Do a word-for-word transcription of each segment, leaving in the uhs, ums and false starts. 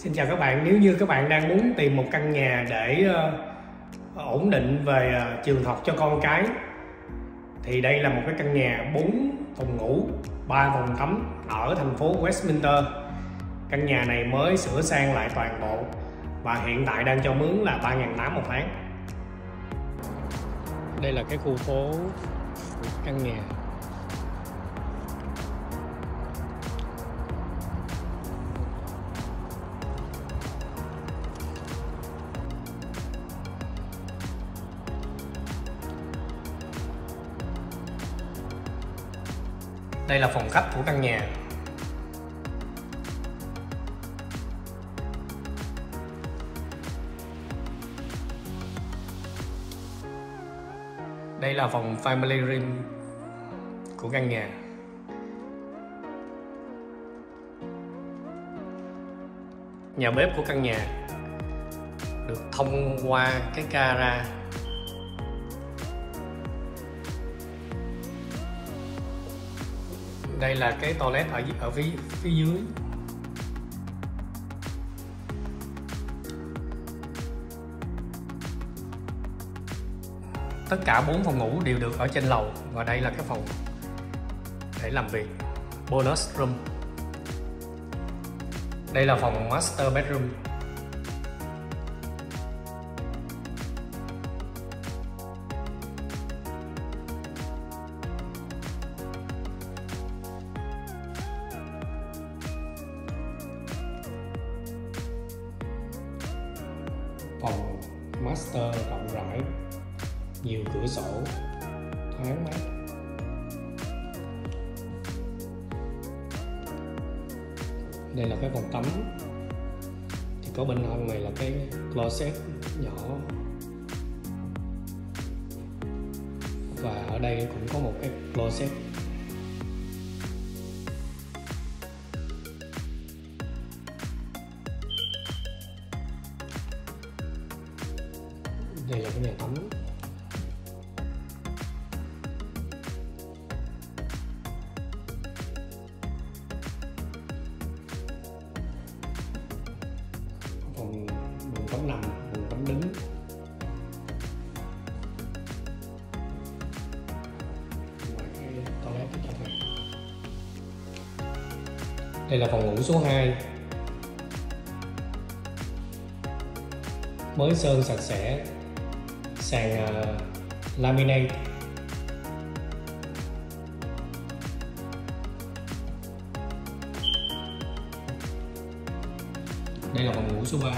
Xin chào các bạn, nếu như các bạn đang muốn tìm một căn nhà để uh, ổn định về uh, trường học cho con cái thì đây là một cái căn nhà bốn phòng ngủ, ba phòng tắm ở thành phố Westminster. Căn nhà này mới sửa sang lại toàn bộ và hiện tại đang cho mướn là ba nghìn tám trăm một tháng. Đây là cái khu phố căn nhà. Đây là phòng khách của căn nhà. Đây là phòng family room của căn nhà. Nhà bếp của căn nhà được thông qua cái gara. Đây là cái toilet ở ở phía phía dưới. Tất cả bốn phòng ngủ đều được ở trên lầu và đây là cái phòng để làm việc, bonus room. Đây là phòng master bedroom. Phòng master rộng rãi, nhiều cửa sổ, thoáng mát. Đây là cái phòng tắm, thì có bên hông này là cái closet nhỏ, và ở đây cũng có một cái closet. Đây là cái nhà tắm. Phòng buồng tắm nằm, buồng tắm đứng. Ngoài cái toilet ở trong này. Đây là phòng ngủ số hai. Mới sơn sạch sẽ, sàn uh, laminate. Đây là phòng ngủ số ba.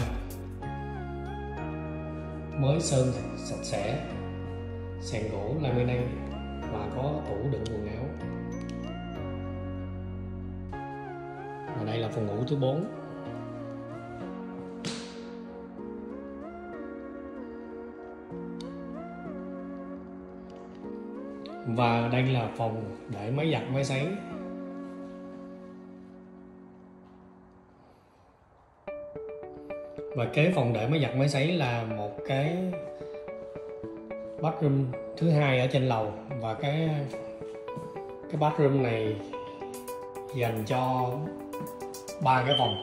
Mới sơn sạch sẽ, sàn gỗ laminate và có tủ đựng quần áo. Và đây là phòng ngủ thứ bốn. Và đây là phòng để máy giặt máy sấy. Và kế phòng để máy giặt máy sấy là một cái bathroom thứ hai ở trên lầu, và cái cái bathroom này dành cho ba cái phòng.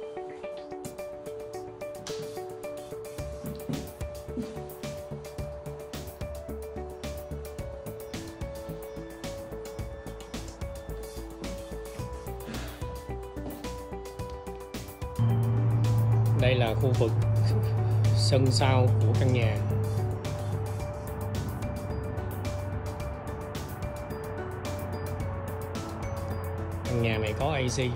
Đây là khu vực sân sau của căn nhà. Căn nhà này có a xê.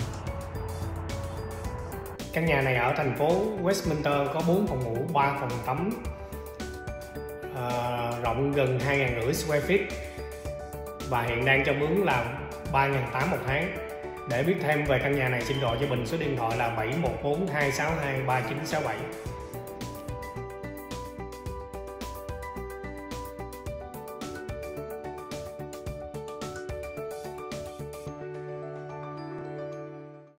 Căn nhà này ở thành phố Westminster có bốn phòng ngủ, ba phòng tắm, à, rộng gần hai nghìn năm trăm square feet và hiện đang cho mướn là ba nghìn tám trăm một tháng. Để biết thêm về căn nhà này xin gọi cho Bình số điện thoại là bảy một bốn hai sáu hai ba chín sáu bảy.